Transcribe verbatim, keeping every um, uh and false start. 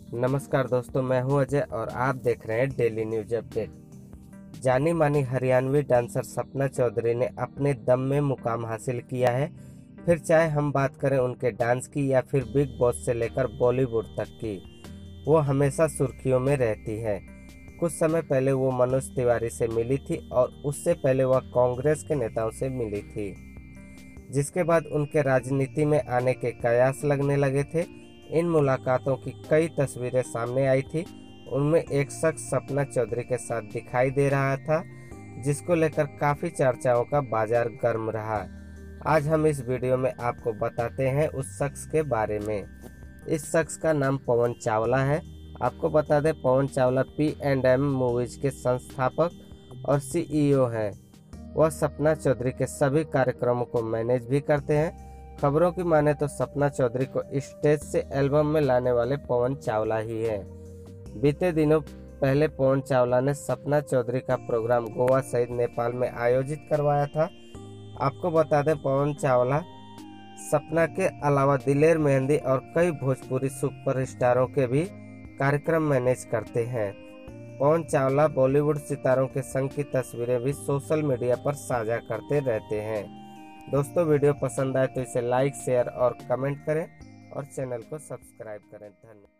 नमस्कार दोस्तों, मैं हूं अजय और आप देख रहे हैं डेली न्यूज अपडेट। जानी मानी हरियाणवी डांसर सपना चौधरी ने अपने दम में मुकाम हासिल किया है। फिर चाहे हम बात करें उनके डांस की या फिर बिग बॉस से लेकर बॉलीवुड तक की, वो हमेशा सुर्खियों में रहती है। कुछ समय पहले वो मनोज तिवारी से मिली थी और उससे पहले वह कांग्रेस के नेताओं से मिली थी, जिसके बाद उनके राजनीति में आने के कयास लगने लगे थे। इन मुलाकातों की कई तस्वीरें सामने आई थी। उनमें एक शख्स सपना चौधरी के साथ दिखाई दे रहा था, जिसको लेकर काफ़ी चर्चाओं का बाजार गर्म रहा। आज हम इस वीडियो में आपको बताते हैं उस शख्स के बारे में। इस शख्स का नाम पवन चावला है। आपको बता दें, Pawan Chawla P and M movies के संस्थापक और सीईओ हैं। वह सपना चौधरी के सभी कार्यक्रमों को मैनेज भी करते हैं। खबरों की माने तो सपना चौधरी को स्टेज से एल्बम में लाने वाले पवन चावला ही हैं। बीते दिनों पहले पवन चावला ने सपना चौधरी का प्रोग्राम गोवा सहित नेपाल में आयोजित करवाया था। आपको बता दें, पवन चावला सपना के अलावा दिलेर मेहंदी और कई भोजपुरी सुपरस्टारों के भी कार्यक्रम मैनेज करते हैं। पवन चावला बॉलीवुड सितारों के संग की तस्वीरें भी सोशल मीडिया पर साझा करते रहते हैं। दोस्तों, वीडियो पसंद आए तो इसे लाइक, शेयर और कमेंट करें और चैनल को सब्सक्राइब करें। धन्यवाद।